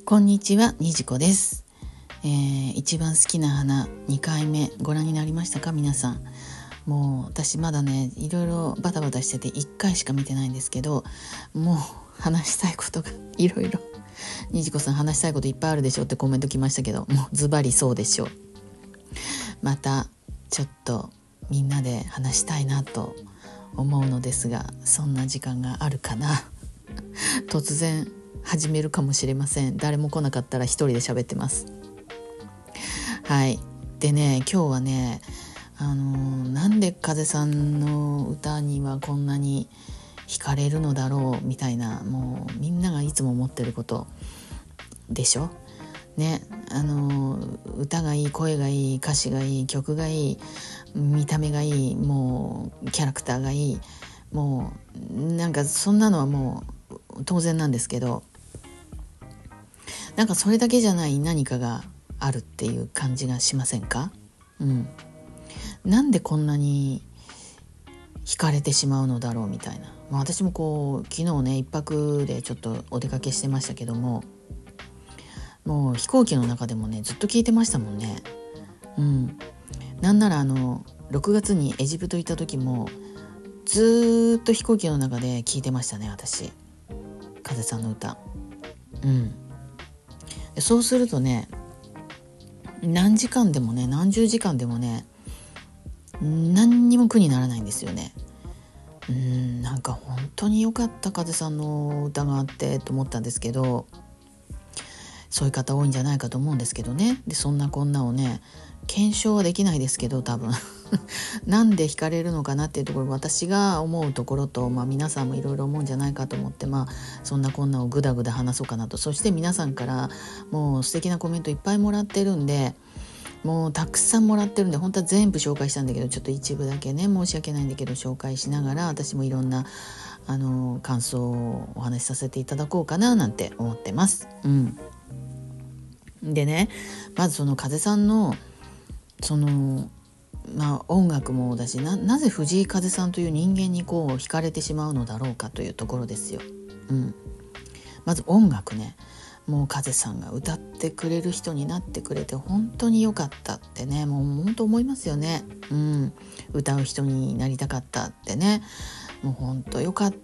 こんにちは、にじこです。一番好きな花2回目ご覧になりましたか皆さん。もう私まだねいろいろバタバタしてて1回しか見てないんですけど、もう話したいことがいろいろ、にじこさん話したいこといっぱいあるでしょってコメント来ましたけど、もうズバリそうでしょう。またちょっとみんなで話したいなと思うのですが、そんな時間があるかな。突然始めるかもしれません。誰も来なかったら一人で喋ってます。はい。でね、今日はね、なんで風さんの歌にはこんなに惹かれるのだろうみたいな、もうみんながいつも思ってることでしょね。歌がいい、声がいい、歌詞がいい、曲がいい、見た目がいい、もうキャラクターがいい、もうなんかそんなのはもう当然なんですけど、なんかそれだけじゃない何かがあるっていう感じがしませんか？なんでこんなに惹かれてしまうのだろうみたいな。私もこう昨日ね一泊でちょっとお出かけしてましたけども、もう飛行機の中でもねずっと聞いてましたもんね。なんなら6月にエジプト行った時もずっと飛行機の中で聞いてましたね、私風さんの歌。そうするとね、何時間でもね何十時間でもね何にも苦にならないんですよね。なんか本当に良かった風さんの歌があってと思ったんですけど、そういう方多いんじゃないかと思うんですけどね。でそんなこんなをね検証はできないですけど、多分なんで惹かれるのかなっていうところ、私が思うところと、皆さんもいろいろ思うんじゃないかと思って、そんなこんなをぐだぐだ話そうかなと。そして皆さんからもう素敵なコメントいっぱいもらってるんで、もうたくさんもらってるんで、本当は全部紹介したんだけど、ちょっと一部だけね申し訳ないんだけど紹介しながら、私もいろんな感想をお話しさせていただこうかななんて思ってます。でね、まずその風さんのその音楽もだし、なぜ藤井風さんという人間にこう惹かれてしまうのだろうかというところですよ。まず音楽ね、もう風さんが歌ってくれる人になってくれて本当に良かったってね、もう本当思いますよね。歌う人になりたかったってね、もう本当良かった。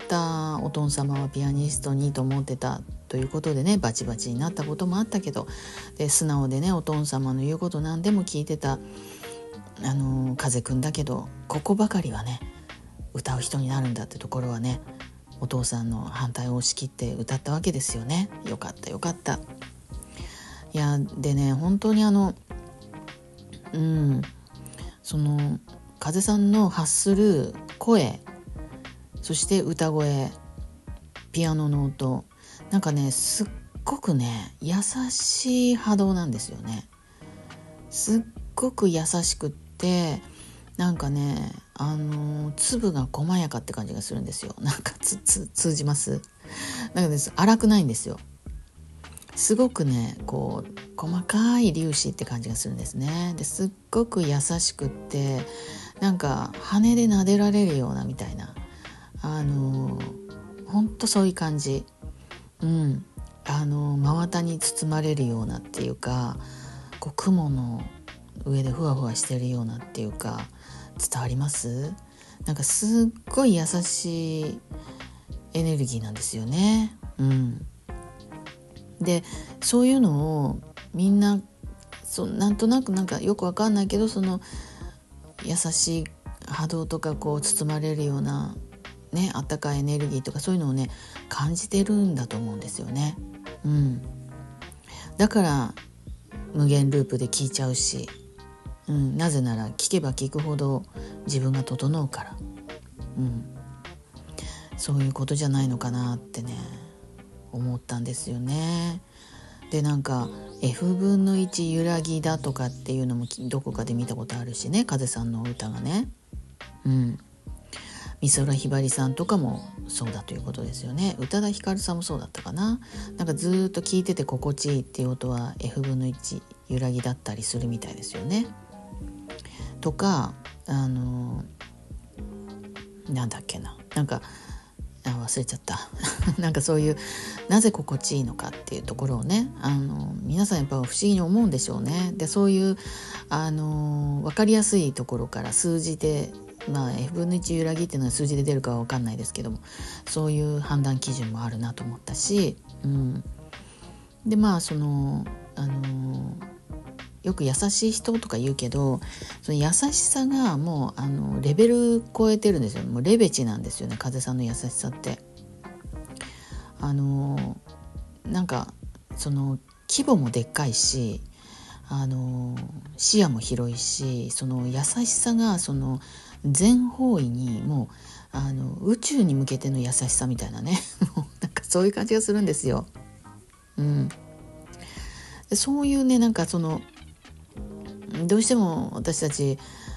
お父様はピアニストにと思ってたということでね、バチバチになったこともあったけど、で素直でねお父様の言うこと何でも聞いてた風くんだけど、ここばかりはね歌う人になるんだってところはね、お父さんの反対を押し切って歌ったわけですよね。よかったよかった。いやでね、本当にその風さんの発する声、そして歌声、ピアノの音、なんかねすっごくね優しい波動なんですよね。すっごく優しくって、なんかね粒が細やかって感じがするんですよ。なんか通じます？なんかです荒くないんですよ。すごくねこう細かい粒子って感じがするんですね。ですっごく優しくって、なんか羽で撫でられるようなみたいな、ほんとそういう感じ。真綿に包まれるようなっていうか、こう雲の上でふわふわしてるようなっていうか、伝わります？なんかすっごい優しいエネルギーなんですよね。でそういうのをみんななんとなくなんかよくわかんないけど、その優しい波動とかこう包まれるようなね、あったかいエネルギーとかそういうのをね感じてるんだと思うんですよね。だから無限ループで聞いちゃうし、なぜなら聞けば聞くほど自分が整うから、そういうことじゃないのかなってね思ったんですよね。でなんか F 分の1揺らぎだとかっていうのもどこかで見たことあるしね、風さんの歌がね。美空ひばりさんとかもそうだということですよね。宇多田ヒカルさんもそうだったかな。なんかずっと聞いてて心地いいっていう音は F 分の1揺らぎだったりするみたいですよね。とかなんだっけな、なんか忘れちゃったなんかそういうなぜ心地いいのかっていうところをね皆さんやっぱ不思議に思うんでしょうね。でそういう分かりやすいところから数字でF 分の1揺らぎっていうのは数字で出るかは分かんないですけども、そういう判断基準もあるなと思ったし、でよく優しい人とか言うけど、その優しさがもうレベル超えてるんですよ。もうレベチなんですよね、風さんの優しさって。なんかその規模もでっかいし、視野も広いし、その優しさがその全方位にもう宇宙に向けての優しさみたいなねなんかそういう感じがするんですよ。でそういうね、なんかそのどうしても私たち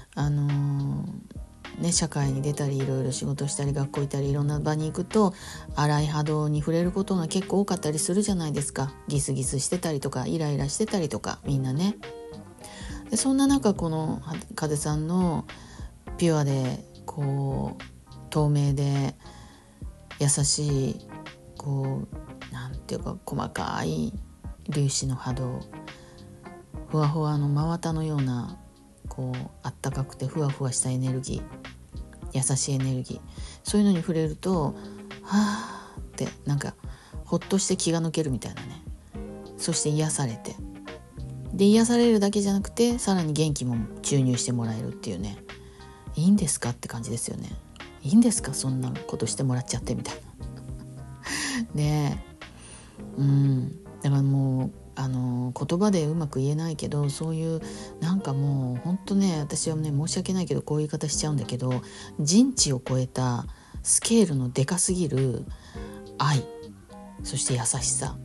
社会に出たりいろいろ仕事したり学校行ったりいろんな場に行くと荒い波動に触れることが結構多かったりするじゃないですか。ギスギスしてたりとかイライラしてたりとか、みんなね。でそんな中、この風さんのピュアでこう透明で優しいなんていうか細かい粒子の波動、ふわふわの真綿のようなあったかくてふわふわしたエネルギー、優しいエネルギー、そういうのに触れるとはーってなんかほっとして気が抜けるみたいなね。そして癒されて、で癒されるだけじゃなくてさらに元気も注入してもらえるっていうね。いいんですかって感じですよね。いいんですかそんなことしてもらっちゃってみたいなねえ。だからもう言葉でうまく言えないけど、そういうなんかもう本当ね、私はね申し訳ないけどこういう言い方しちゃうんだけど、人知を超えたスケールのでかすぎる愛、そして優しさ、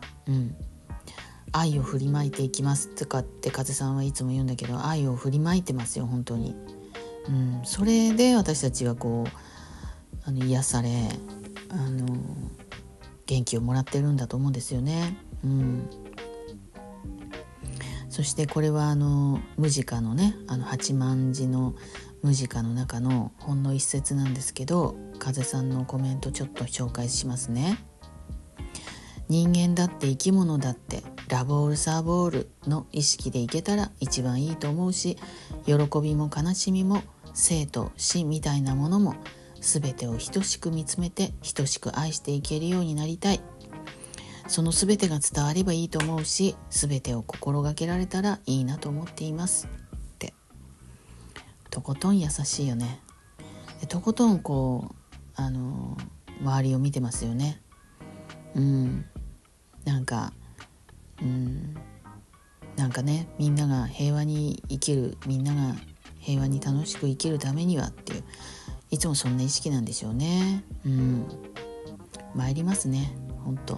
愛を振りまいていきますとかって風さんはいつも言うんだけど、愛を振りまいてますよ本当に。それで私たちは癒され元気をもらってるんだと思うんですよね。そしてこれはムジカのね八万字のムジカの中のほんの一節なんですけど、風さんのコメントちょっと紹介しますね。人間だって生き物だってラボールサーボールの意識でいけたら一番いいと思うし、喜びも悲しみも生と死みたいなものも全てを等しく見つめて等しく愛していけるようになりたい。その全てが伝わればいいと思うし、全てを心がけられたらいいなと思っていますって。とことん優しいよね。でとことん周りを見てますよね。なんかね、みんなが平和に生きる、みんなが平和に楽しく生きるためにはっていう、いつもそんな意識なんでしょうね。参りますね本当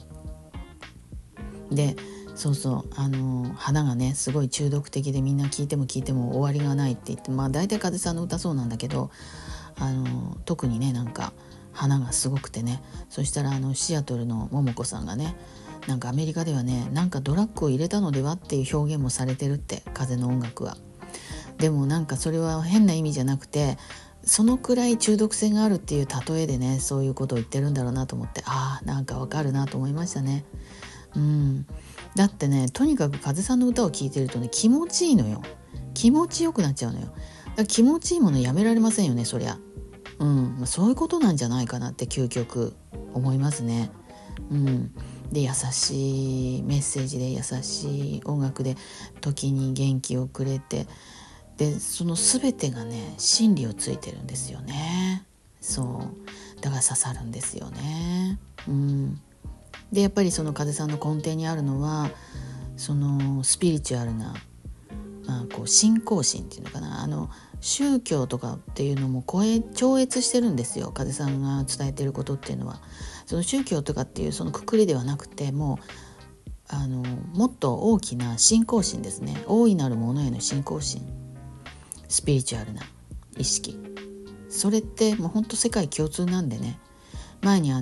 で。花がねすごい中毒的で、みんな聞いても聞いても終わりがないって言って、大体風さんの歌そうなんだけど、特にねなんか花がすごくてね、そしたらシアトルの桃子さんがね、なんかアメリカではねなんかドラッグを入れたのではっていう表現もされてるって、風の音楽は。でもなんかそれは変な意味じゃなくて、そのくらい中毒性があるっていう例えでね、そういうことを言ってるんだろうなと思って、なんかわかるなと思いましたね。だってね、とにかく風さんの歌を聴いてるとね気持ちいいのよ。気持ちよくなっちゃうのよ。だから気持ちいいものやめられませんよね、そりゃ。そういうことなんじゃないかなって究極思いますね。で優しいメッセージで優しい音楽で時に元気をくれて、でその全てがね真理をついてるんですよね。そうだから刺さるんですよね。でやっぱりその風さんの根底にあるのはそのスピリチュアルな、信仰心っていうのかな、宗教とかっていうのも超越してるんですよ。風さんが伝えてることっていうのはその宗教とかっていうそのくくりではなくて、もっと大きな信仰心ですね。大いなるものへの信仰心、スピリチュアルな意識、それってもうほんと世界共通なんでね。前に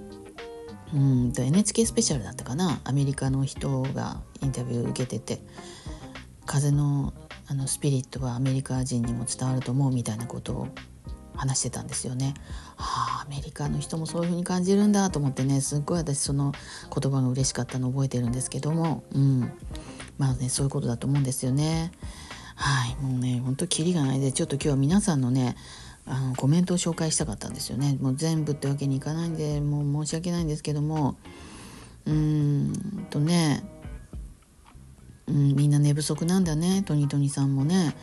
NHK スペシャルだったかな、アメリカの人がインタビュー受けてて、風のスピリットはアメリカ人にも伝わると思うみたいなことを話してたんですよね。アメリカの人もそういう風に感じるんだと思ってね、すっごい私その言葉が嬉しかったのを覚えてるんですけども、まあね、そういうことだと思うんですよね。はい、もうね本当キリがないで、ちょっと今日は皆さんのねコメントを紹介したかったんですよね。もう全部ってわけにいかないんで、もう申し訳ないんですけども、ね、みんな寝不足なんだね。トニトニさんもね、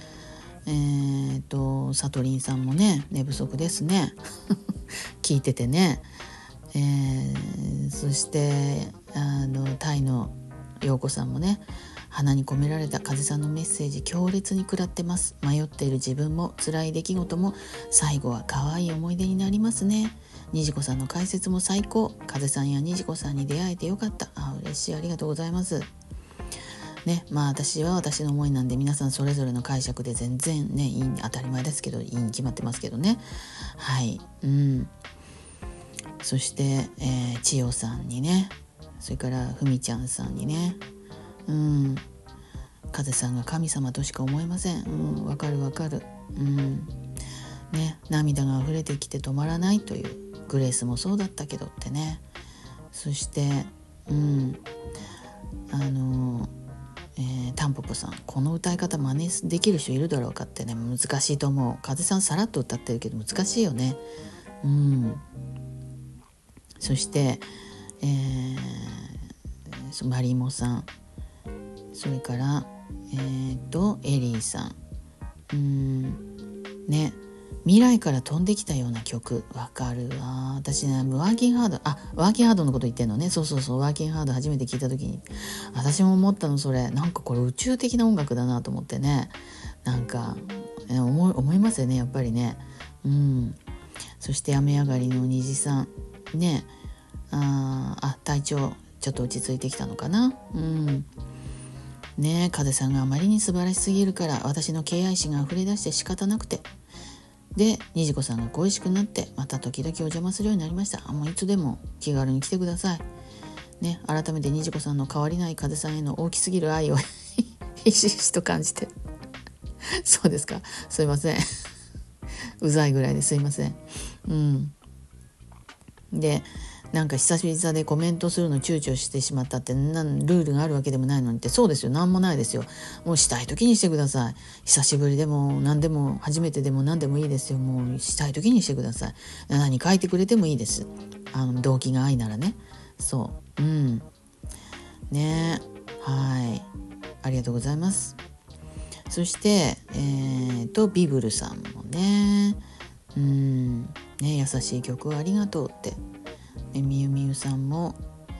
サトリンさんもね寝不足ですね聞いててね、そしてタイの陽子さんもね、花に込められた風さんのメッセージ強烈に食らってます。迷っている自分も辛い出来事も最後は可愛い思い出になりますね。にじこさんの解説も最高。風さんやにじこさんに出会えてよかった。嬉しい、ありがとうございますね。まあ私は私の思いなんで、皆さんそれぞれの解釈で全然ねいい、当たり前ですけどいいに決まってますけどね。はい、そして、千代さんにね、それからふみちゃんさんにね、風さんが神様としか思えません。わかるわかる。ね、涙が溢れてきて止まらないというグレースもそうだったけどってね。そしてタンポポさん、この歌い方真似できる人いるだろうかってね、難しいと思う。風さんさらっと歌ってるけど難しいよね。そして、マリモさん、それからエリーさん、ね、未来から飛んできたような曲、わかるわ。私ね、ワーキングハードのこと言ってんのね。そうワーキングハード初めて聞いた時に私も思ったの。それなんかこれ宇宙的な音楽だなと思ってね、なんか思いますよね、やっぱりね。そして雨上がりの虹さんね、体調ちょっと落ち着いてきたのかな。ね、風さんがあまりに素晴らしすぎるから私の敬愛心が溢れ出して仕方なくて、でにじこさんが恋しくなってまた時々お邪魔するようになりました。もういつでも気軽に来てくださいね。改めてにじこさんの変わりない風さんへの大きすぎる愛をひしひしと感じてそうですか、すいませんうざいぐらいですいません。でなんか久々でコメントするの躊躇してしまったってルールがあるわけでもないのにって。そうですよ、なんもないですよ。もうしたい時にしてください。久しぶりでも何でも初めてでも何でもいいですよ。もうしたい時にしてください。何書いてくれてもいいです。動機が愛ならね。そうね、はいありがとうございます。そしてビブルさんもね、優しい曲をありがとうってみゆみゆさんも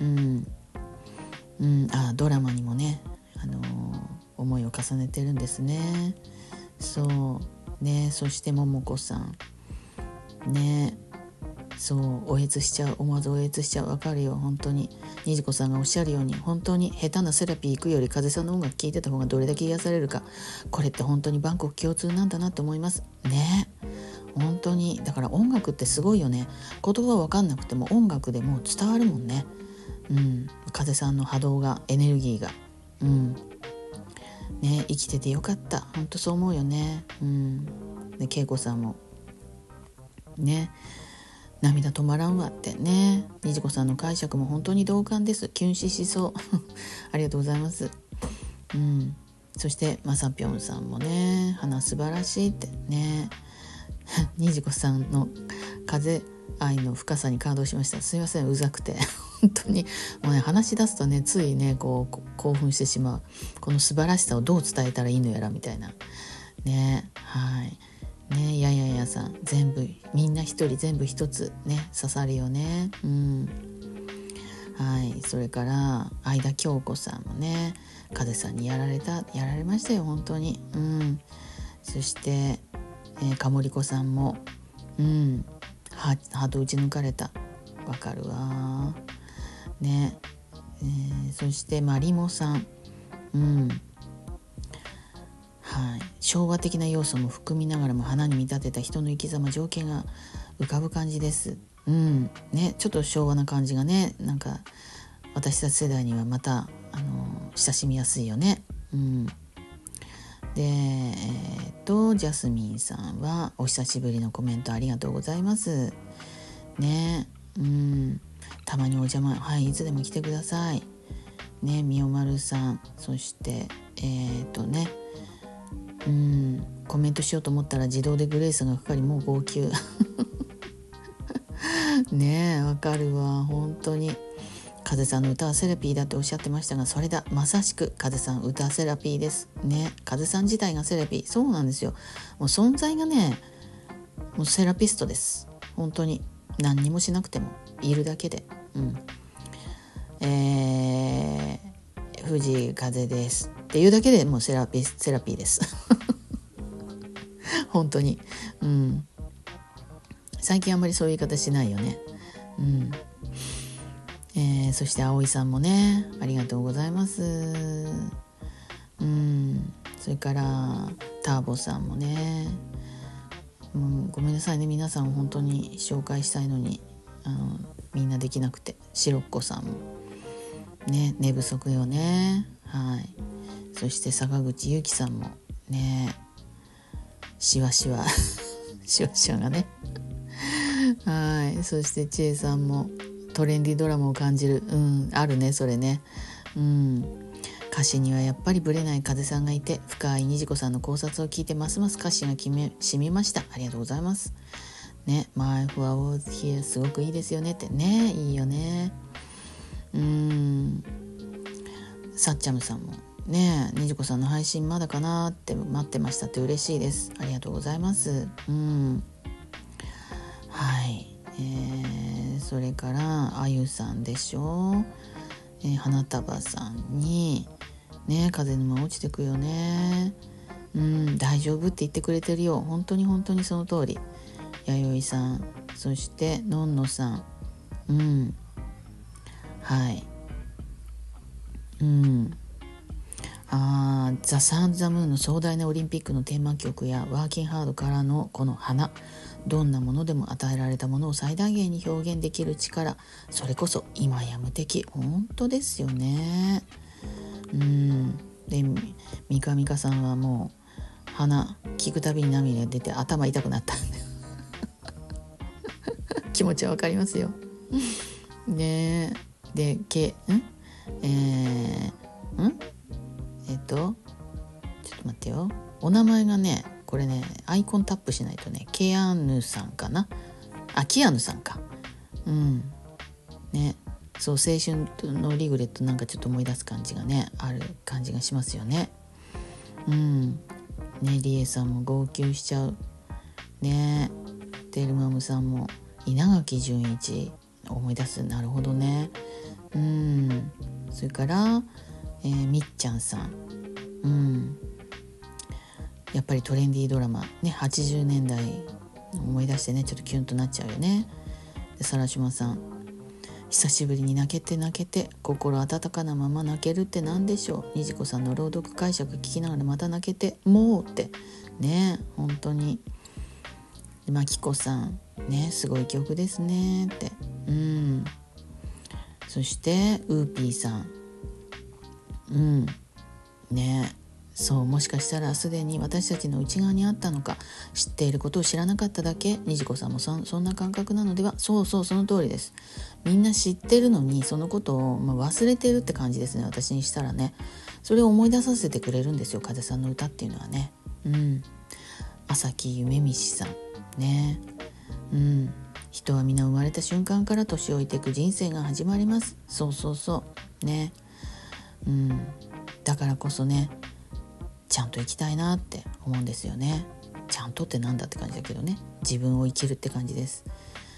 ドラマにもね、思いを重ねてるんですね。そうね。そしてももこさんね、思わずおえつしちゃう。わかるよ本当に。にじこさんがおっしゃるように、本当に下手なセラピー行くより風さんの音楽聴いてた方がどれだけ癒されるか、これって本当に万国共通なんだなと思いますね。本当にだから音楽ってすごいよね。言葉わかんなくても音楽でもう伝わるもんね。風さんの波動が、エネルギーがね、生きててよかった。本当そう思うよね。で恵子さんもね、涙止まらんわってね。にじこさんの解釈も本当に同感です。キュン死しそうありがとうございます。そしてまさぴょんさんもね、花素晴らしいってねにじこさんの風愛の深さに感動しました。すいません、うざくて本当にもうね、話し出すとねついねこう興奮してしまう。この素晴らしさをどう伝えたらいいのやらみたいなね。はいね、やさん、全部みんな一人全部一つね刺さるよね。はい。それから相田京子さんもね、風さんにやられましたよ本当に。そしてかもりこさんもハート打ち抜かれた。わかるわね。そしてまりもさん、はい、昭和的な要素も含みながらも花に見立てた人の生き様情景が浮かぶ感じです。ね、ちょっと昭和な感じがね、なんか私たち世代にはまた親しみやすいよね。 でジャスミンさんはお久しぶりのコメントありがとうございますね。たまにお邪魔、はいいつでも来てくださいね。みおまるさん、そしてコメントしようと思ったら自動でグレースがかかりもう号泣ねえわかるわ本当に。風さんの歌はセラピーだっておっしゃってましたが、それだまさしく風さん歌セラピーですね。風さん自体がセラピー、そうなんですよ。もう存在がねもうセラピストです。本当に何にもしなくてもいるだけで。藤井風ですっていうだけでもうセラピーです本当に。最近あんまりそういう言い方しないよね。そして葵さんもねありがとうございます。それからターボさんもね、ごめんなさいね皆さん本当に紹介したいのにみんなできなくて。しろっこさんもね寝不足よね。はい。そして坂口ゆきさんもねしわしわしわしわがねはい。そしてちえさんもトレンディドラマを感じる。あるねそれね。歌詞にはやっぱりブレない風さんがいて、深い虹子さんの考察を聞いてますます歌詞が染みました。ありがとうございますね。My Flower was Here すごくいいですよねってね。いいよね。さっちゃむさんもね虹子さんの配信まだかなって待ってましたって嬉しいです。ありがとうございます。はい。それからあゆさんでしょ。花束さんにね風沼落ちてくよね。大丈夫って言ってくれてるよ。本当に本当にその通り。弥生さん、そしてのんのさん、はい、ザ・サンズ・ザ・ムーンの壮大なオリンピックのテーマ曲やワーキンハードからのこの花、どんなものでも与えられたものを最大限に表現できる力、それこそ今や無敵。本当ですよね。でミカミカさんはもう花聞くたびに涙が出て頭痛くなった気持ちはわかりますよね。でちょっと待ってよ、お名前がねこれねアイコンタップしないとね、ケアヌさんかな、キアヌさんか。ね、そう青春のリグレットなんかちょっと思い出す感じがねある感じがしますよね。ね、リエさんも号泣しちゃうね。テルマムさんも稲垣潤一思い出す。なるほどね。それからみっちゃんさん、やっぱりトレンディードラマね80年代思い出してねちょっとキュンとなっちゃうよね。でさらしまさん、久しぶりに泣けて心温かなまま泣けるって何でしょう。にじこさんの朗読解釈聞きながらまた泣けてもうってね本当に。でまきこさんねすごい曲ですねって。そしてウーピーさんね、そうもしかしたらすでに私たちの内側にあったのか、知っていることを知らなかっただけ。にじこさんもそんな感覚なのでは。そうその通りです。みんな知ってるのにそのことを、忘れてるって感じですね。私にしたらねそれを思い出させてくれるんですよ風さんの歌っていうのはね。朝木夢見さんね。人は皆生まれた瞬間から年老いていく人生が始まります。そうね。だからこそねちゃんと生きたいなって思うんですよね。ちゃんとってなんだって感じだけどね、自分を生きるって感じです。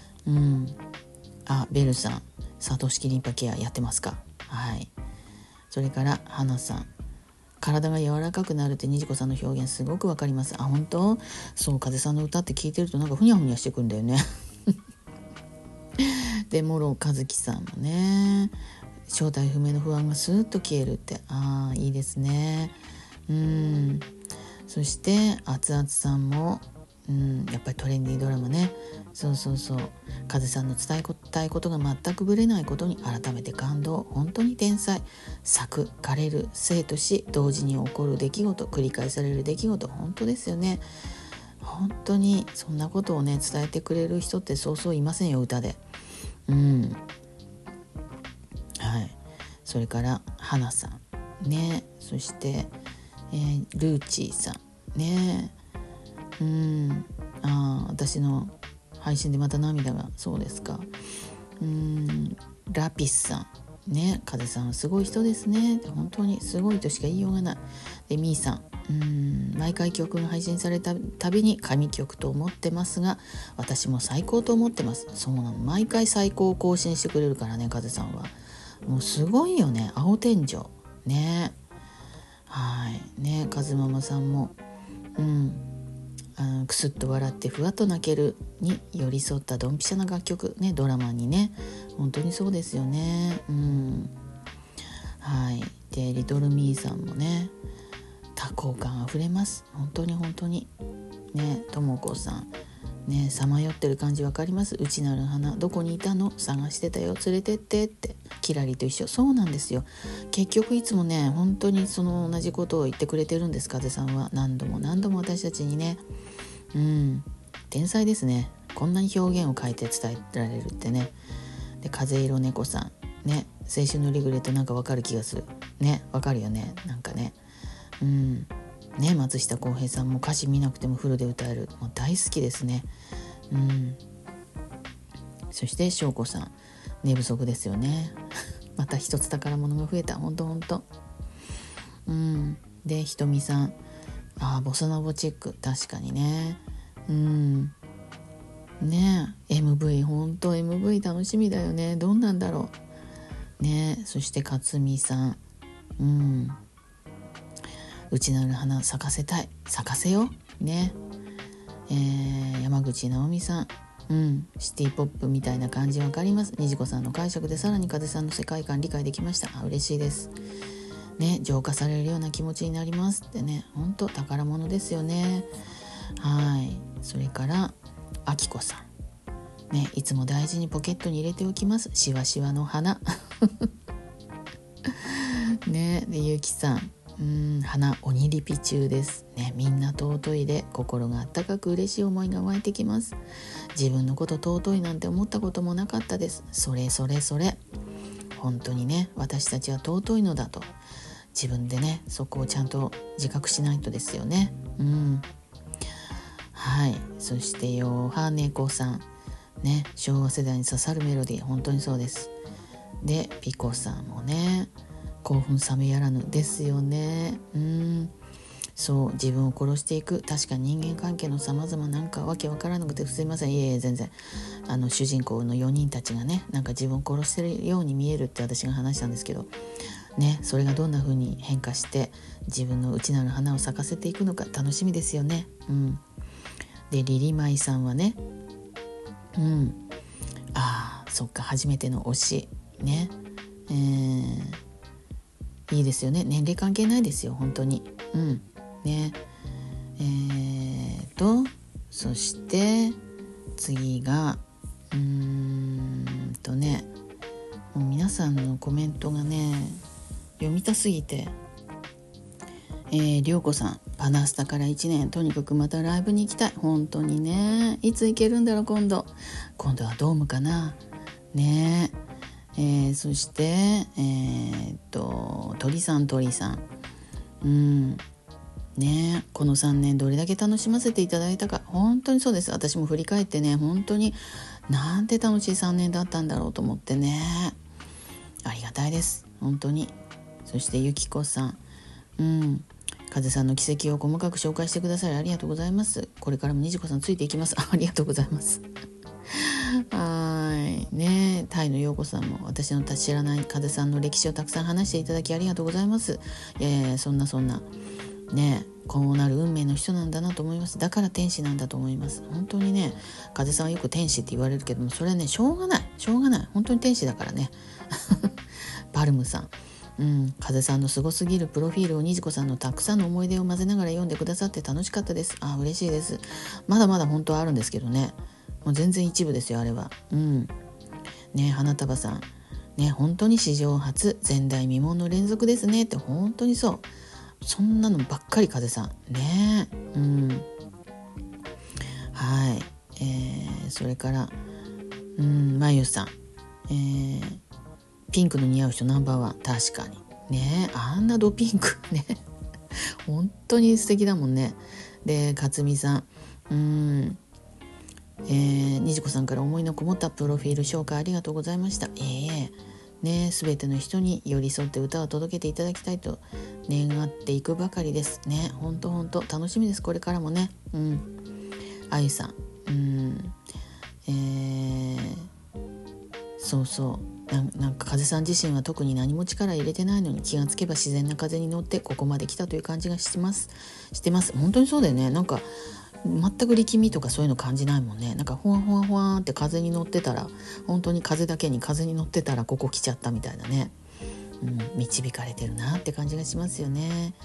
ベルさん、サトウ式リンパケアやってますか。はい。それから花さん、体が柔らかくなるってにじこさんの表現すごくわかります。本当？そう風さんの歌って聞いてるとなんかふにゃふにゃしてくんだよねで諸和樹さんもね、正体不明の不安がスーッと消えるって、いいですね。そして熱々さんもやっぱりトレンディードラマね。そう風さんの伝えたいことが全くぶれないことに改めて感動。本当に天才。咲く枯れる生と死、同時に起こる出来事、繰り返される出来事。本当ですよね。本当にそんなことをね伝えてくれる人ってそうそういませんよ、歌で。はい。それから花さんね、そして、ルーチーさんね。私の配信でまた涙が。そうですか。ラピスさんね、風さんはすごい人ですね。本当にすごいとしか言いようがない。でミーさん、毎回曲が配信されたたびに神曲と思ってますが、私も最高と思ってます。そうなの、毎回最高を更新してくれるからね、風さんはもうすごいよね。青天井ね。はいね、風ママさんもくすっと笑ってふわっと泣けるに寄り添ったドンピシャな楽曲ね、ドラマにね。本当にそうですよね。はい。でリトルミーさんもね、多幸感あふれます。本当にね。ともこさんね、さまよってる感じわかります。内なる花どこにいたの、探してたよ、連れてってって。キラリと一緒。そうなんですよ。結局いつもね本当にその同じことを言ってくれてるんです。風さんは何度も私たちにね。天才ですね。こんなに表現を変えて伝えられるってね。で風色猫さんね、青春のリグレットなんかわかる気がするね。わかるよね、なんかね。ね、松下洸平さんも歌詞見なくてもフルで歌える、もう大好きですね。そして翔子さん、寝不足ですよねまた一つ宝物が増えた。ほんとでひとみさん、ボサノボチック、確かにね。ね MV ほんと MV 楽しみだよね。どんなんだろうね。そして勝美さん、内なる花咲かせたい、咲かせよね。山口直美さん、シティポップみたいな感じわかります。にじこさんの解釈でさらに風さんの世界観理解できました。嬉しいですね。浄化されるような気持ちになりますってね。ほんと宝物ですよね。はい。それからあきこさんね、いつも大事にポケットに入れておきます。しわしわの花ね。でゆきさん、花鬼リピ中ですね。みんな尊いで心があったかく嬉しい思いが湧いてきます。自分のこと尊いなんて思ったこともなかったです。それ本当にね、私たちは尊いのだと自分でね、そこをちゃんと自覚しないとですよね。はい。そしてよはねこさんね、昭和世代に刺さるメロディー、本当にそうです。でピコさんもね、興奮冷めやらぬですよね。そう、自分を殺していく。確かに人間関係の様々なんかわけわからなくてすいません。いえ全然。主人公の4人たちがね、なんか自分を殺してるように見えるって私が話したんですけどね、それがどんな風に変化して自分の内なる花を咲かせていくのか楽しみですよね。でリリマイさんはね、そっか、初めての推しね、いいですよね。年齢関係ないですよ本当に。ね。そして次がもう皆さんのコメントがね読みたすぎて、りょうこさん、パナスタから1年、とにかくまたライブに行きたい。本当にね、いつ行けるんだろう。今度はドームかなね。そして鳥さんね、この3年どれだけ楽しませていただいたか。本当にそうです。私も振り返ってね、本当になんて楽しい3年だったんだろうと思ってね、ありがたいです本当に。そしてゆきこさん、風さんの奇跡を細かく紹介してくださりありがとうございます。これからもにじこさんついていきます。ありがとうございますはいね。タイのようこさんも、私の知らない風さんの歴史をたくさん話していただきありがとうございます。そんなね、こうなる運命の人なんだなと思います。だから天使なんだと思います。本当にね、風さんはよく天使って言われるけども、それはねしょうがない本当に天使だからねバルムさ風さんのすごすぎるプロフィールをにじこさんのたくさんの思い出を混ぜながら読んでくださって楽しかったです。嬉しいです。まだまだ本当はあるんですけどね、もう全然一部ですよあれは。ね、花束さんね、本当に史上初前代未聞の連続ですねって、本当にそう、そんなのばっかり風さんね。はい、それからまゆさん、ピンクの似合う人ナンバーワン、確かにね、あんなドピンクね本当に素敵だもんね。で、勝美さん、にじこさんから思いのこもったプロフィール紹介ありがとうございました。ね、全ての人に寄り添って歌を届けていただきたいと願っていくばかりですね。本当楽しみです、これからもね。あゆさん、なんか風さん自身は特に何も力入れてないのに、気がつけば自然な風に乗ってここまで来たという感じがしてます。本当にそうだよね。なんか全く力みとかそういうの感じないもんね。なんかほわほわほわって風に乗ってたら、本当に風に乗ってたらここ来ちゃったみたいなね。導かれてるなって感じがしますよね。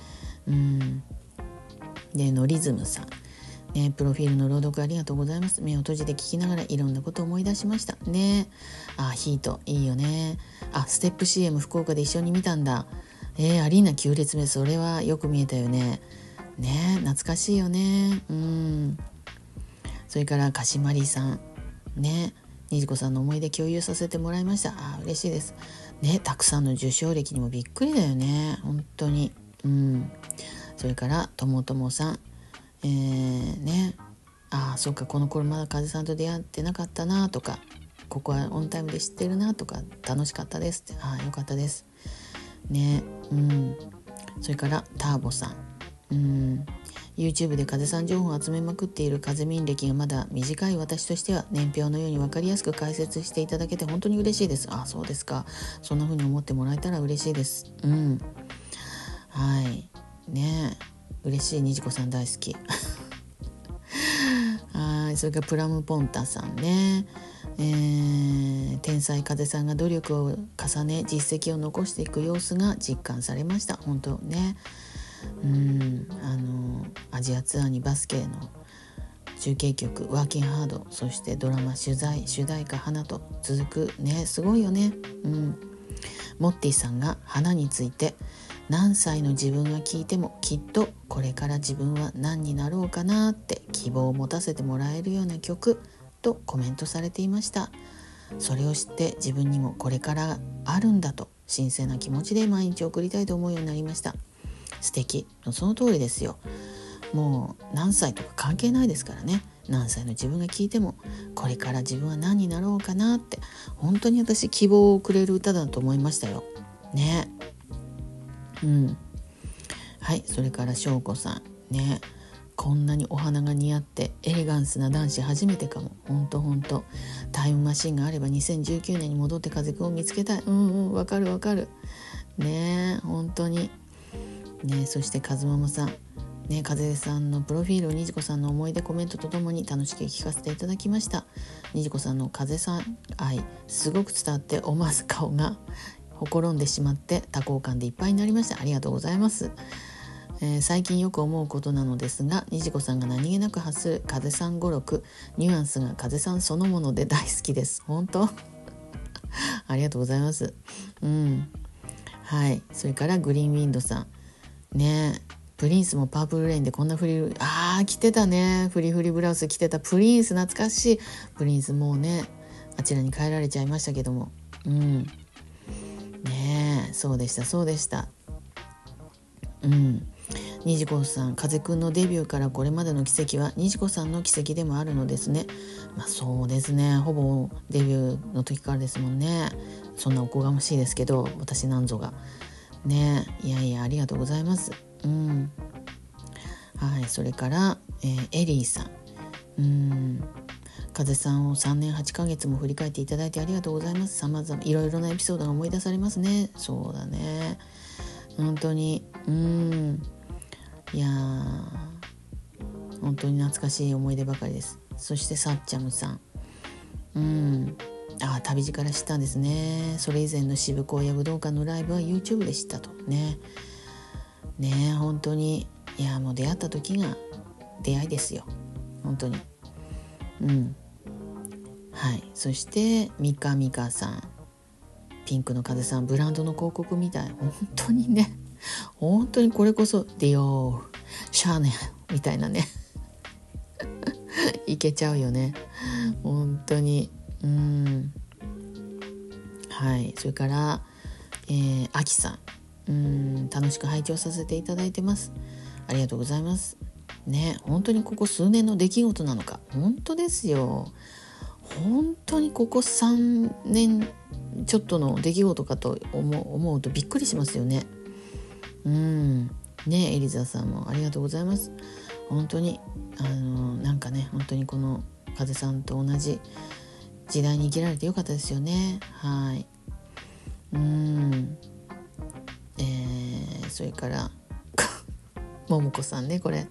で、ノリズムさんね、プロフィールの朗読ありがとうございます。目を閉じて聞きながらいろんなことを思い出しましたね。ヒートいいよね。ステップ CM 福岡で一緒に見たんだ。アリーナ9列目、それはよく見えたよね。ね、懐かしいよね。それからかしまりさんね、にじこさんの思い出共有させてもらいました。嬉しいですね。たくさんの受賞歴にもびっくりだよね、本当に。それからともともさん、ね、そうか、この頃まだ風さんと出会ってなかったなとか、ここはオンタイムで知ってるなとか、楽しかったですって。よかったですね。それからターボさん、YouTube で風さん情報を集めまくっている風民歴がまだ短い私としては、年表のように分かりやすく解説していただけて本当に嬉しいです。そうですか、そんな風に思ってもらえたら嬉しいです。はいね、嬉しい、にじこさん大好きそれからプラムポンタさんね、天才風さんが努力を重ね実績を残していく様子が実感されました。本当ね。アジアツアーにバスケの中継曲ワーキンハード、そしてドラマ主題歌花と続くね、すごいよね。モッティさんが花について、何歳の自分が聞いてもきっとこれから自分は何になろうかなって希望を持たせてもらえるような曲とコメントされていました。それを知って自分にもこれからあるんだと新鮮な気持ちで毎日送りたいと思うようになりました。素敵、その通りですよ。もう何歳とか関係ないですからね。何歳の自分が聞いてもこれから自分は何になろうかなって、本当に私希望をくれる歌だと思いましたよね。はい、それからしょうこさんね、こんなにお花が似合ってエレガンスな男子初めてかも。本当タイムマシンがあれば2019年に戻って風くんを見つけたい。わかるね、本当にね。そしてかずまもさんね、風さんのプロフィールをにじこさんの思い出コメントとともに楽しく聞かせていただきました。にじこさんの風さん愛すごく伝わって、思わず顔がほころんでしまって多幸感でいっぱいになりました。ありがとうございます。最近よく思うことなのですが、にじこさんが何気なく発する風さん語録、ニュアンスが風さんそのもので大好きです。本当ありがとうございます。はい、それからグリーンウィンドさんね、プリンスもパープルレインでこんな着てたね。フリフリブラウス着てたプリンス、懐かしい。プリンスもうね、あちらに帰られちゃいましたけども、ね、そうでしたにじこさん、風くんのデビューからこれまでの奇跡はにじこさんの奇跡でもあるのですね。そうですね、ほぼデビューの時からですもんね。そんなおこがましいですけど、私なんぞがね、いやありがとうございます。はい、それから、エリーさん、風さんを3年8ヶ月も振り返っていただいてありがとうございます。様々いろいろなエピソードが思い出されますね。そうだね、本当にいや本当に懐かしい思い出ばかりです。そしてさっちゃむさん、 旅路から知ったんですね。それ以前の渋港や武道館のライブは YouTube で知ったとね。本当にもう出会った時が出会いですよ本当に。はい。そしてミカさん、ピンクの風さん、ブランドの広告みたい。本当にね、本当にこれこそディオール、シャーネルみたいなねいけちゃうよね本当に。はい。それからアキさん、楽しく拝聴させていただいてます。ありがとうございますね。本当にここ数年の出来事なのか。本当ですよ。本当にここ3年ちょっとの出来事かと思うとびっくりしますよね。エリザさんもありがとうございます。本当になんかね、本当にこの風さんと同じ時代に生きられてよかったですよね。はい。それからももこさんね、これ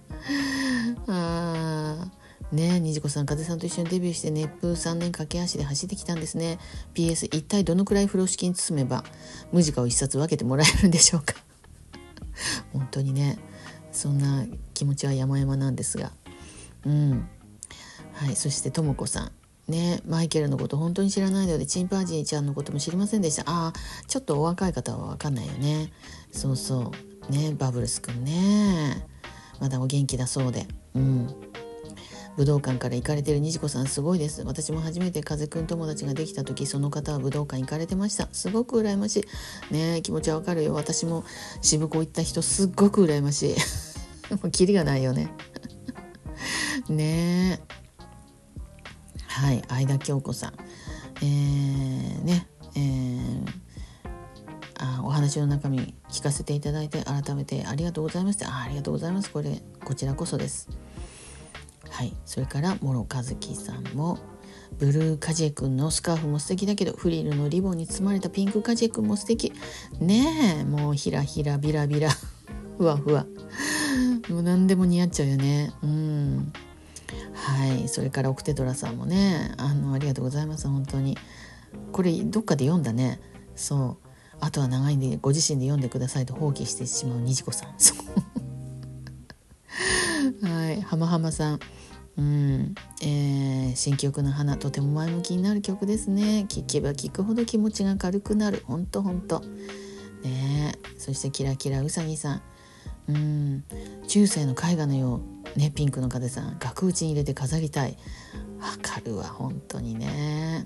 にじこさん、風さんと一緒にデビューして熱風3年駆け足で走ってきたんですね。 PS 一体どのくらい風呂敷に包めばムジカを1冊分けてもらえるんでしょうか本当にね、そんな気持ちは山々なんですが。はい。そしてともこさんね、マイケルのこと本当に知らないのでチンパンジーちゃんのことも知りませんでした。ちょっとお若い方は分かんないよね。そうね、バブルスくんね、まだお元気だそうで。武道館から行かれてるにじこさんすごいです。私も初めて風くん友達ができた時、その方は武道館行かれてました。すごく羨ましいね。気持ちはわかるよ。私も渋港行った人すっごく羨ましいもうキリがないよねねえ。はい。相田京子さん、お話の中身聞かせていただいて改めてありがとうございました。ありがとうございます。こちらこそです。はい。それから諸和樹さんも、ブルーカジェ君のスカーフも素敵だけどフリルのリボンに包まれたピンクカジェ君も素敵ねえ。もうひらひらビラビラふわふわ、もう何でも似合っちゃうよね。はい。それからオクテドラさんもね、ありがとうございます。本当にこれどっかで読んだね。あとは長いんでご自身で読んでくださいと放棄してしまうにじこさんはい。浜浜さん、新曲の花、とても前向きになる曲ですね。聴けば聴くほど気持ちが軽くなる。ほんとね。そしてキラキラうさぎさん、中世の絵画のようね。ピンクの風さん、額縁に入れて飾りたい。わかるわ本当にね。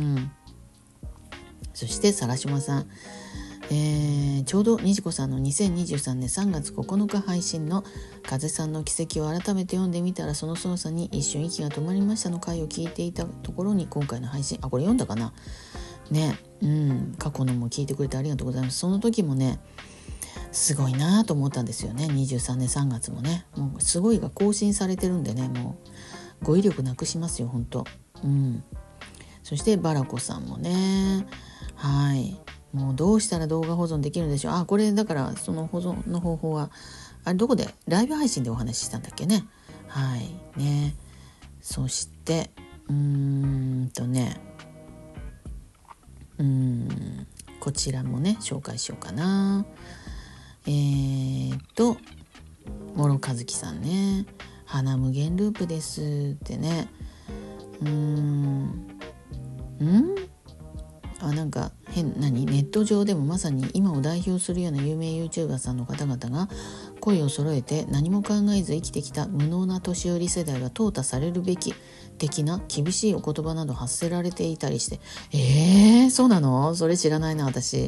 そしてさらしまさん、ちょうどにじこさんの2023年3月9日配信の風さんの奇跡を改めて読んでみたら、その操作に一瞬息が止まりましたの回を聞いていたところに今回の配信、これ読んだかなね。過去のも聞いてくれてありがとうございます。その時もねすごいなと思ったんですよね。23年3月もね、もうすごいが更新されてるんでね、もう語彙力なくしますよ本当。そしてバラコさんもね、はい。もうどうしたら動画保存できるんでしょう。これだからその保存の方法はどこでライブ配信でお話ししたんだっけね。はいね。そしてこちらもね紹介しようかな。諸和樹さんね、花無限ループですってね。なんかネット上でもまさに今を代表するような有名 YouTuber さんの方々が声を揃えて、何も考えず生きてきた無能な年寄り世代は淘汰されるべき的な厳しいお言葉など発せられていたりして、そうなの？それ知らないな私。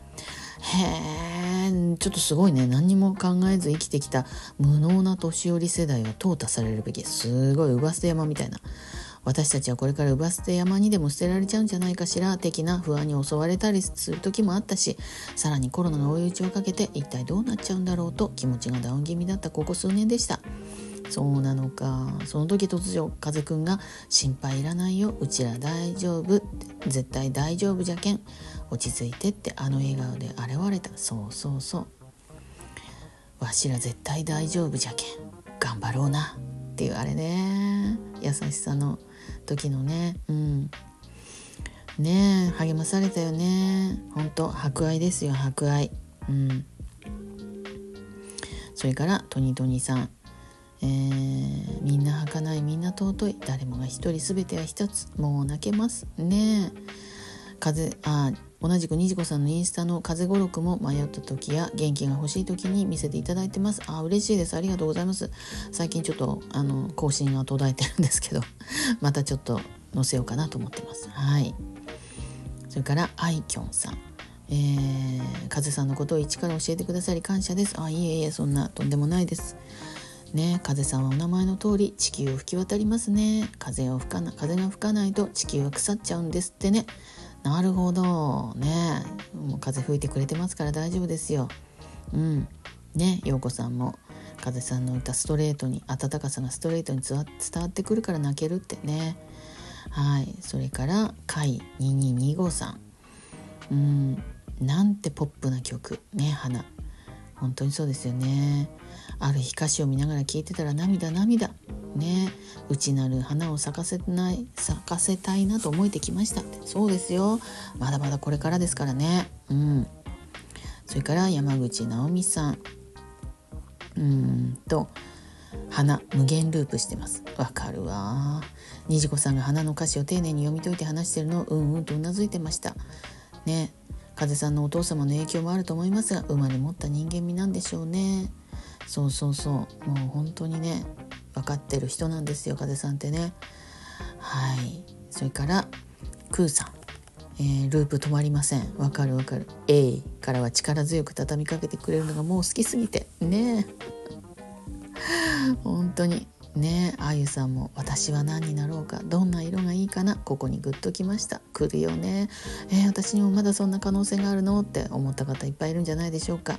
ちょっとすごいね。何も考えず生きてきた無能な年寄り世代は淘汰されるべき。すごい姥捨て山みたいな。私たちはこれから姥捨て山にでも捨てられちゃうんじゃないかしら的な不安に襲われたりする時もあったし、さらにコロナの追い打ちをかけて一体どうなっちゃうんだろうと気持ちがダウン気味だったここ数年でした。そうなのか。その時突如風くんが心配いらないよ、うちら大丈夫、絶対大丈夫じゃけん、落ち着いてって笑顔で現れた。そうわしら絶対大丈夫じゃけん頑張ろうなっていうあれね、優しさの時のね。 ねえ、励まされたよね。本当博愛ですよ、博愛。それからトニトニさん、みんな儚い、みんな尊い、誰もが一人、すべては一つ、もう泣けますね。同じくにじこさんのインスタの風語録も迷った時や元気が欲しい時に見せていただいてます。嬉しいです。ありがとうございます。最近ちょっと更新が途絶えてるんですけどまたちょっと載せようかなと思ってます。はい。それからアイキョンさん、風さんのことを一から教えてくださり感謝です。いえそんなとんでもないですね。風さんはお名前の通り地球を吹き渡りますね。風が吹かないと地球は腐っちゃうんですってね。なるほどね。もう風吹いてくれてますから大丈夫ですよ。ね、陽子さんも風さんの歌ストレートに、温かさがストレートに伝わってくるから泣けるってね。はい。それから海2225さん、なんてポップな曲ね。花、本当にそうですよね。ある日歌詞を見ながら聴いてたら涙ね。内なる花を咲かせたいなと思えてきましたって。そうですよ、まだまだこれからですからね。それから山口直美さん、花無限ループしてます。わかるわ。にじこさんが花の歌詞を丁寧に読み解いて話してるのをとうなずいてましたね。風さんのお父様の影響もあると思いますが、生まれ持った人間味なんでしょうね。そう、もう本当にね、分かってる人なんですよ、風さんってね。はい。それからクーさん、ループ止まりません。わかる。A からは力強く畳みかけてくれるのがもう好きすぎてね本当にね。あゆさんも私は何になろうか、どんな色がいいかな、ここにグッときました。来るよね。私にもまだそんな可能性があるのって思った方いっぱいいるんじゃないでしょうか。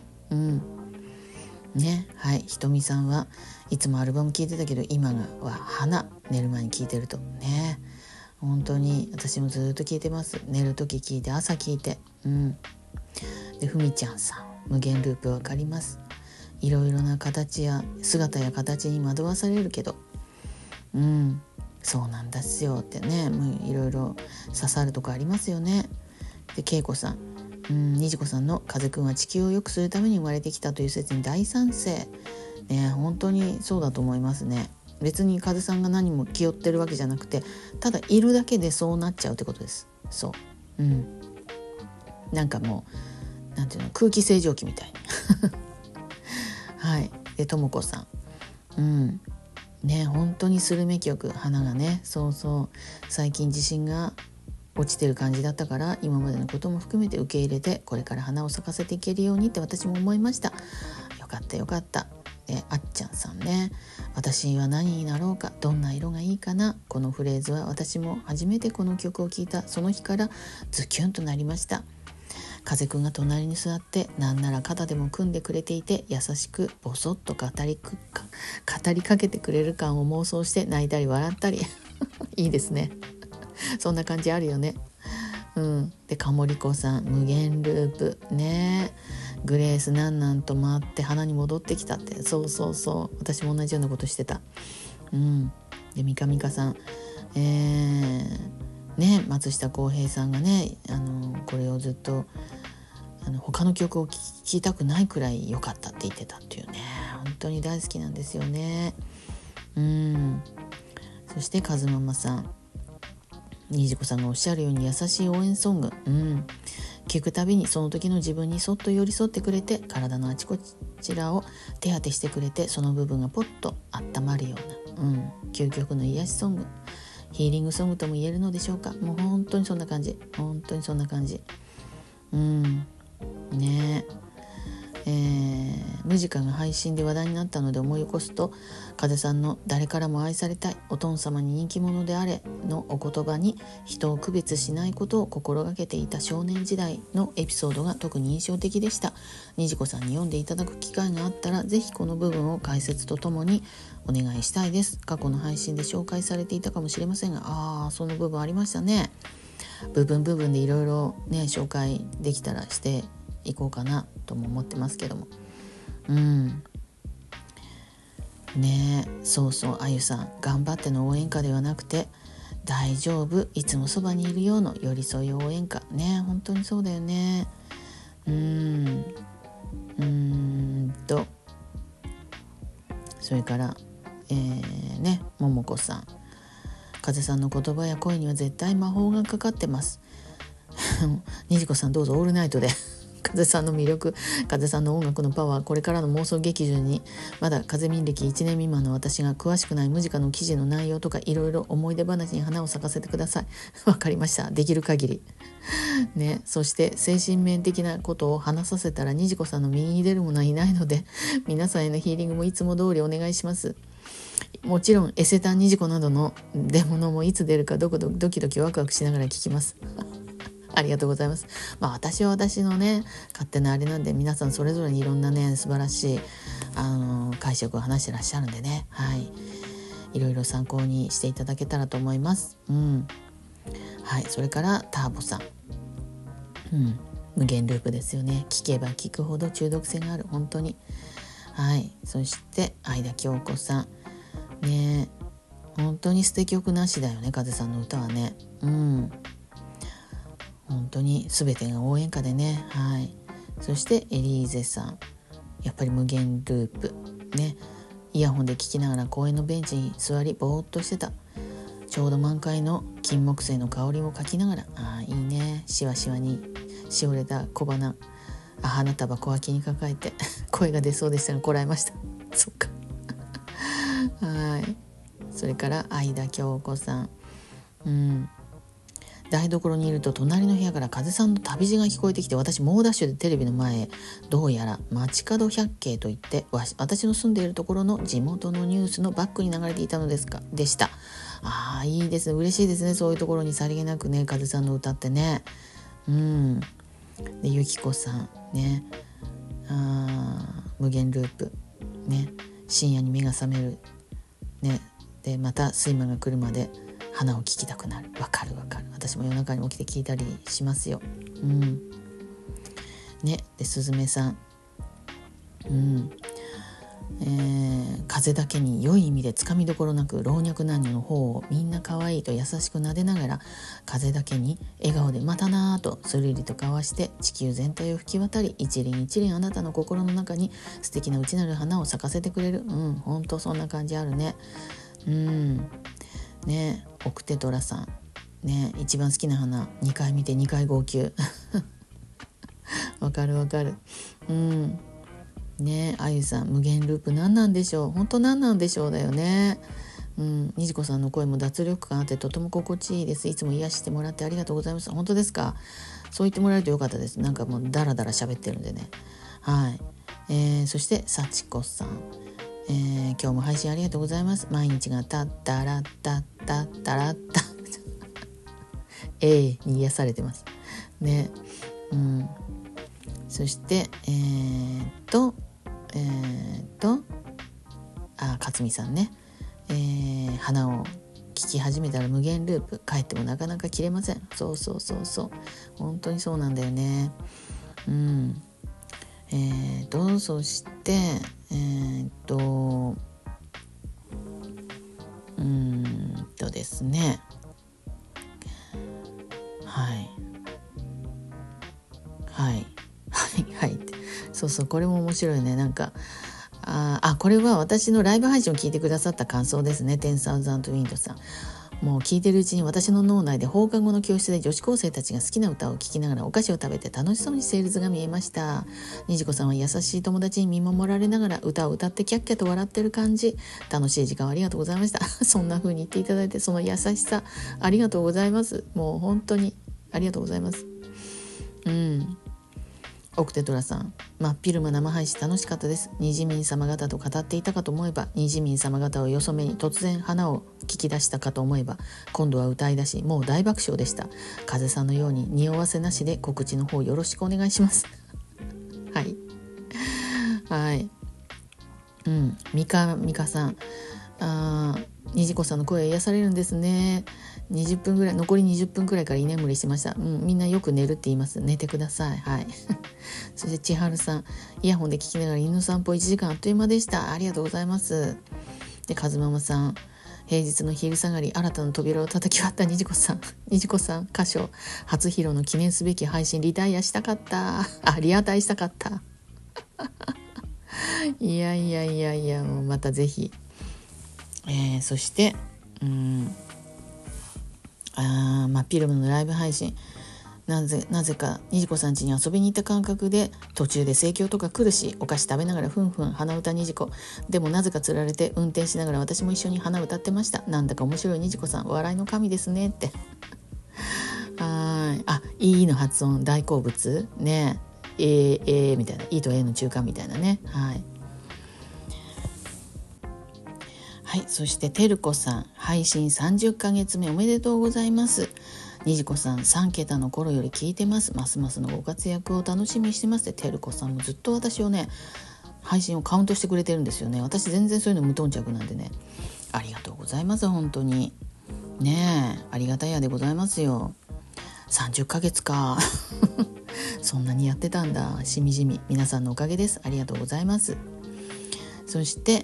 ね。はい。ひとみさんはいつもアルバム聴いてたけど今は花、寝る前に聴いてるとね。本当に私もずっと聴いてます。寝る時聴いて、朝聴いて。でふみちゃんさん、無限ループわかります。いろいろな姿や形に惑わされるけど、そうなんですよってね。いろいろ刺さるとこありますよね。でけいこさん、にじこさんの風くんは地球を良くするために生まれてきたという説に大賛成ね。本当にそうだと思いますね。別に風さんが何も気負ってるわけじゃなくて、ただいるだけでそうなっちゃうってことです。そう、なんかもうなんていうの、空気清浄機みたいにはい。でともこさん、ね、本当にスルメ曲、花がね、そう最近自信が落ちてる感じだったから、今までのことも含めて受け入れて、これから花を咲かせていけるようにって私も思いました。よかった。あっちゃんさんね、私は何になろうか、どんな色がいいかな。このフレーズは私も初めてこの曲を聴いたその日からズキュンとなりました。風くんが隣に座ってなんなら肩でも組んでくれていて、優しくボソッと語りかけてくれる感を妄想して泣いたり笑ったりいいですねそんな感じあるよね。でかもりこさん、無限ループね。グレースなんと回って花に戻ってきたって。そう私も同じようなことしてた。でみかさん、松下洸平さんがね、これをずっと他の曲を聴きたくないくらい良かったって言ってたっていうね。本当に大好きなんですよね。そしてカズママさん、にじこさんがおっしゃるように優しい応援ソング、聞くたびにその時の自分にそっと寄り添ってくれて、体のあちこちらを手当てしてくれて、その部分がポッと温まるような、究極の癒しソング、ヒーリングソングとも言えるのでしょうか。もう本当にそんな感じ。ねえ、ムジカが配信で話題になったので思い起こすと、風さんの誰からも愛されたい、お父様に人気者であれのお言葉に人を区別しないことを心がけていた少年時代のエピソードが特に印象的でした。にじこさんに読んでいただく機会があったら、ぜひこの部分を解説とともにお願いしたいです。過去の配信で紹介されていたかもしれませんが、その部分ありましたね。部分でいろいろね紹介できたらしていこうかなとも思ってますけども、ねえ、そうあゆさん、頑張っての応援歌ではなくて大丈夫、いつもそばにいるよの寄り添い応援歌ね、本当にそうだよね。それからももこさん、風さんの言葉や声には絶対魔法がかかってますにじこさんどうぞオールナイトで風さんの魅力、風さんの音楽のパワー、これからの妄想劇場にまだ風民歴1年未満の私が詳しくないムジカの記事の内容とかいろいろ思い出話に花を咲かせてくださいわかりました、できる限りね。そして精神面的なことを話させたらにじこさんの右に出る者はいないので皆さんへのヒーリングもいつも通りお願いします。もちろんエセタンにじこなどの出物もいつ出るかドキドキワクワクしながら聞きますありがとうございます。私は私のね勝手なあれなんで、皆さんそれぞれにいろんなね素晴らしい解釈を話してらっしゃるんでね、いろいろ参考にしていただけたらと思います。それからターボさん、無限ループですよね。聞けば聞くほど中毒性がある、本当に。そして相田京子さんね、本当に捨て曲なしだよね、風さんの歌はね。本当に全てが応援歌でね。そしてエリーゼさん、やっぱり無限ループね、イヤホンで聞きながら公園のベンチに座りぼーっとしてた。ちょうど満開の金木犀の香りをかきながら、いいね、しわしわにしおれた小花、花束小脇に抱えて声が出そうでしたがこらえましたそっかそれから相田京子さん、台所にいると隣の部屋から風さんの旅路が聞こえてきて、私猛ダッシュでテレビの前へ。どうやら街角百景といって私の住んでいるところの地元のニュースのバックに流れていたのでした。いいですね、嬉しいですね、そういうところにさりげなくね風さんの歌ってね。でゆきこさんね、無限ループね、深夜に目が覚めるね、でまた睡魔が来るまで花を聞きたくなる。わかる、私も夜中に起きて聞いたりしますよ。ですずめさん、風だけに良い意味でつかみどころなく老若男女の方をみんな可愛いと優しく撫でながら、風だけに笑顔でまたなーとするりと交わして地球全体を吹き渡り、一輪一輪あなたの心の中に素敵な内なる花を咲かせてくれる。本当そんな感じあるね。オクテトラさんね、一番好きな花2回見て2回号泣わかるあゆさん、無限ループ何なんでしょう、本当何なんでしょうだよね。にじこさんの声も脱力感あってとても心地いいです。いつも癒してもらってありがとうございます。本当ですか、そう言ってもらえるとよかったです。なんかもうダラダラ喋ってるんでね。そしてさちこさん、今日も配信ありがとうございます。毎日がタッタラッタッタッタラッタに癒されてますね。そして勝美さんね、花を聞き始めたら無限ループ、帰ってもなかなか切れません。そう本当にそうなんだよね。そしてですね、そうこれも面白いね。なんかこれは私のライブ配信を聞いてくださった感想ですね。10,000 Wind さん、もう聞いてるうちに私の脳内で放課後の教室で女子高生たちが好きな歌を聴きながらお菓子を食べて楽しそうにしている図が見えました。にじこさんは優しい友達に見守られながら歌を歌ってキャッキャと笑ってる感じ、楽しい時間をありがとうございましたそんな風に言っていただいて、その優しさありがとうございます。もう本当にありがとうございます。オクテトラさん、真っ昼間生配信楽しかったです。にじみん様方と語っていたかと思えば、にじみん様方をよそ目に突然花を聞き出したかと思えば、今度は歌い出し、もう大爆笑でした。風さんのように匂わせなしで告知の方よろしくお願いしますみかさん、にじこさんの声癒されるんですね。20分ぐらい、残り20分くらいから居眠りしました。みんなよく寝るって言います。寝てください。そして千春さん、イヤホンで聞きながら犬散歩1時間あっという間でした。ありがとうございます。で、かずままさん、 平日の昼下がり新たな扉を叩き割ったにじこさん歌唱初披露の記念すべき配信リタイアしたかったリアタイしたかったいやもうまたぜひ、そして真っ昼間のライブ配信なぜかにじこさん家に遊びに行った感覚で途中で盛況とか来るしお菓子食べながらふんふん鼻歌にじこでもなぜか釣られて運転しながら私も一緒に鼻歌ってました。なんだか面白いにじこさん笑いの神ですねっていいの発音大好物ねみたいな E と A の中間みたいなねはい、そしててるこさん配信30ヶ月目おめでとうございます。にじこさん3桁の頃より聞いてます。ますますのご活躍を楽しみにしてますって。てるこさんもずっと私をね配信をカウントしてくれてるんですよね。私全然そういうの無頓着なんでね、ありがとうございます。本当にねありがたいやでございますよ。30ヶ月かそんなにやってたんだ。しみじみ皆さんのおかげです。ありがとうございます。そして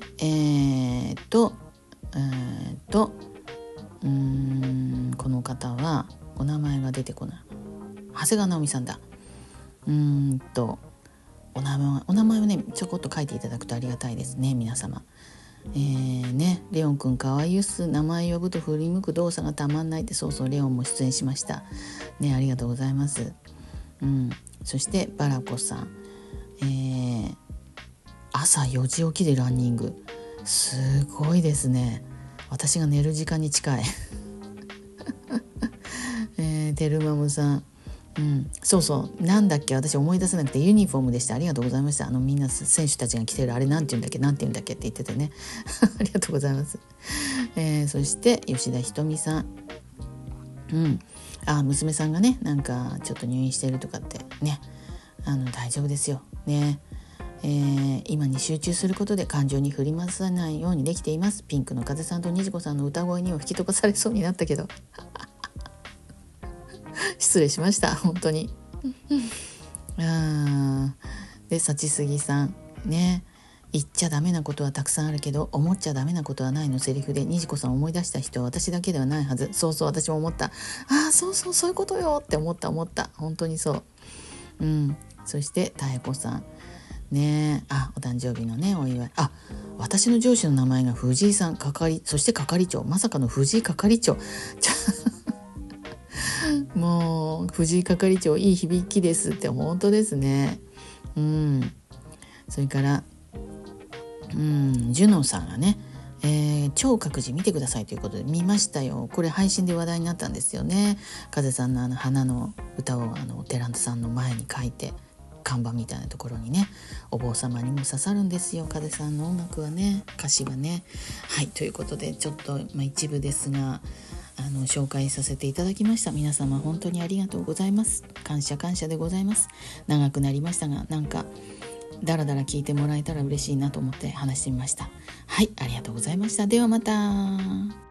この方はお名前が出てこない。長谷川直美さんだ。お名前をねちょこっと書いていただくとありがたいですね皆様。レオンくんかわいいっす。名前呼ぶと振り向く動作がたまんないって。そうレオンも出演しましたね。ありがとうございます。そしてバラコさん、朝4時起きでランニングすごいですね。私が寝る時間に近いてるまむさん、そうなんだっけ私思い出せなくてユニフォームでした。ありがとうございました。みんな選手たちが着てるあれなんて言うんだっけって言っててねありがとうございます。そして吉田ひとみさん、娘さんがねなんかちょっと入院してるとかってね大丈夫ですよね。今に集中することで感情に振り回さないようにできています。ピンクの風さんとにじこさんの歌声にも吹き飛ばされそうになったけど失礼しました本当にで幸杉さんね、言っちゃダメなことはたくさんあるけど思っちゃダメなことはないのセリフでにじこさんを思い出した人は私だけではないはず。そう私も思った。そういうことよって思った本当にそう。そしてたえこさんねお誕生日のねお祝い。私の上司の名前が藤井さんそして係長、まさかの藤井係長もう藤井係長いい響きですって本当ですね。それからジュノさんがね、超各自見てくださいということで見ましたよ。これ配信で話題になったんですよね。風さんの花の歌をお寺さんの前に書いて看板みたいなところにねお坊様にも刺さるんですよ風さんの音楽はね歌詞はね。ということでちょっと、一部ですが紹介させていただきました。皆様本当にありがとうございます。感謝でございます。長くなりましたがなんかだらだら聞いてもらえたら嬉しいなと思って話してみました。ありがとうございました。ではまた。